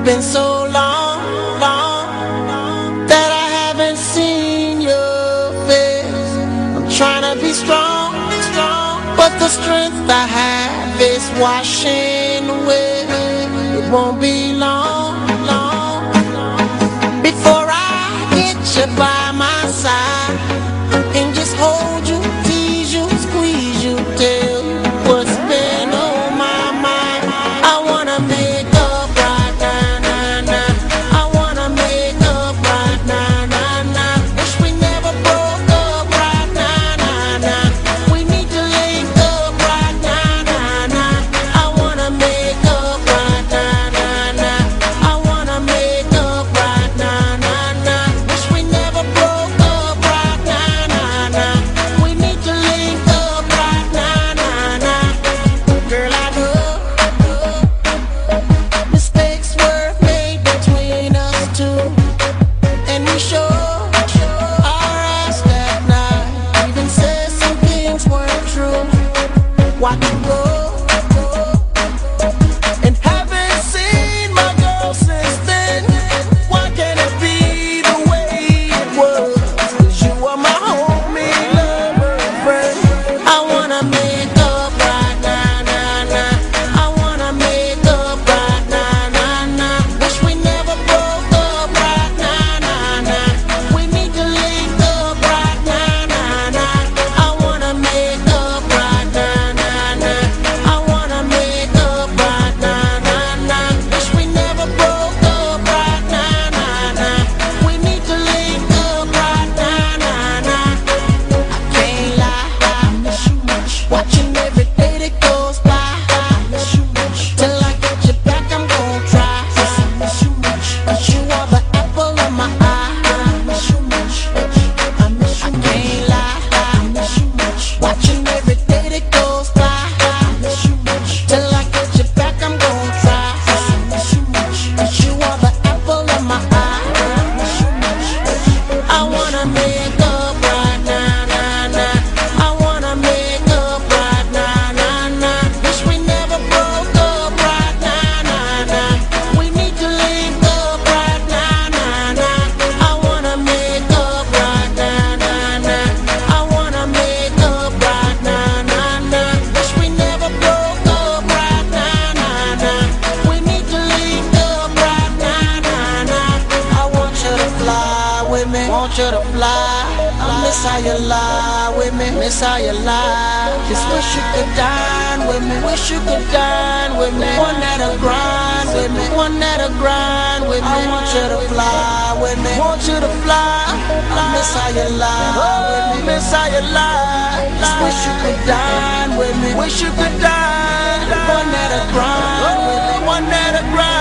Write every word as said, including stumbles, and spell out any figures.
been so long, long that I haven't seen your face. I'm trying to be strong, strong, but the strength I have is washing away. It won't be long, long before I get you by my side and just hold you, tease you, squeeze you, tell you what's been on my mind. I wanna make up right now, nah, nah. I wanna make up right now, nah, nah. Wish we never broke up right now, nah, nah. We need to link up right now, nah, nah. I wanna make up right now, nah, nah. I wanna make up right now, nah, nah. Wish we never broke up right now, nah, nah. We need to link up right now, nah, nah. Girl, I know mistakes were made between us two, and we sure our eyes that night even said some things weren't true. Watch you go and haven't seen my girl since then. Why can't it be the way it was? 'Cause you are my homie, lover, friend. I wanna make up right now, nah, nah. I wanna make up right now, nah, nah. Wish we never broke up right now, nah, nah. We need to link up right now, nah, nah. I wanna make up right now, nah, nah. I wanna make up right now, nah, nah. Wish we never broke up right now, nah, nah. We need to link up right now, nah, nah. I can't lie, I miss you much. Watching every day that goes by, I miss you much. Till I get you back, I'm gon' try. I miss you much. 'Cause you are the apple of my eye. I miss you much. I miss you much. I can't lie, I miss you much. Watching every day that goes by, I miss you much. Till I get you back, I'm gon' try. I miss you much. 'Cause you are the apple of my eye. I miss you much. I wanna make up right now, nah, nah. I wanna make up right now, nah, nah. Wish we never broke up right now, nah, nah. We need to link up right now, nah, nah. I wanna make up right now, nah, nah. I wanna make up right now, nah, nah. Wish we never broke up right now, nah, nah. We need to link up right now, nah, nah. I want you to fly with me, want you to fly. I miss how you lie with me, miss how you lie. Just wish you could dine with me, wish you could dine with me. One that'll grind with me, one that'll grind with me. I want you to fly with me, want you to fly. I miss how you lie with me, miss how you lie. Just wish you could dine with me, wish you could dine. One that'll grind with me, one that'll grind.